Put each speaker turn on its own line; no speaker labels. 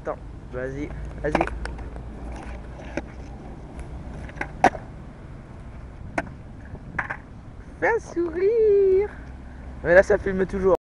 Attends, vas-y, vas-y. Fais un sourire. Mais là, ça filme toujours.